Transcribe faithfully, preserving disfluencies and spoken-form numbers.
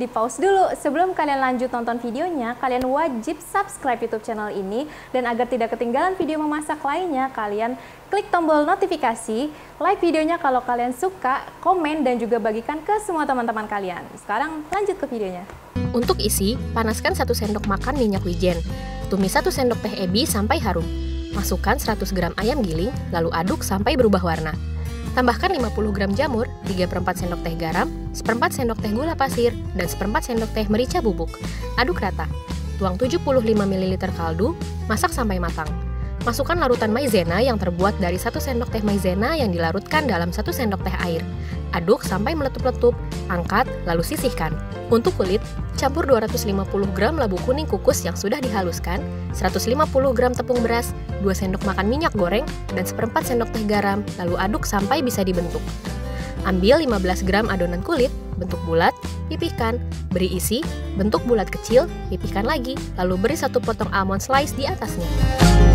di pause dulu. Sebelum kalian lanjut nonton videonya, kalian wajib subscribe YouTube channel ini. Dan agar tidak ketinggalan video memasak lainnya, kalian klik tombol notifikasi, like videonya kalau kalian suka, komen, dan juga bagikan ke semua teman-teman kalian. Sekarang lanjut ke videonya. Untuk isi, panaskan satu sendok makan minyak wijen. Tumis satu sendok teh ebi sampai harum. Masukkan seratus gram ayam giling, lalu aduk sampai berubah warna. Tambahkan lima puluh gram jamur, tiga per empat sendok teh garam, seperempat sendok teh gula pasir, dan seperempat sendok teh merica bubuk. Aduk rata. Tuang tujuh puluh lima mililiter kaldu, masak sampai matang. Masukkan larutan maizena yang terbuat dari satu sendok teh maizena yang dilarutkan dalam satu sendok teh air. Aduk sampai meletup-letup, angkat, lalu sisihkan. Untuk kulit, campur dua ratus lima puluh gram labu kuning kukus yang sudah dihaluskan, seratus lima puluh gram tepung beras, dua sendok makan minyak goreng, dan seperempat sendok teh garam, lalu aduk sampai bisa dibentuk. Ambil lima belas gram adonan kulit, bentuk bulat, pipihkan, beri isi, bentuk bulat kecil, pipihkan lagi, lalu beri satu potong almond slice di atasnya.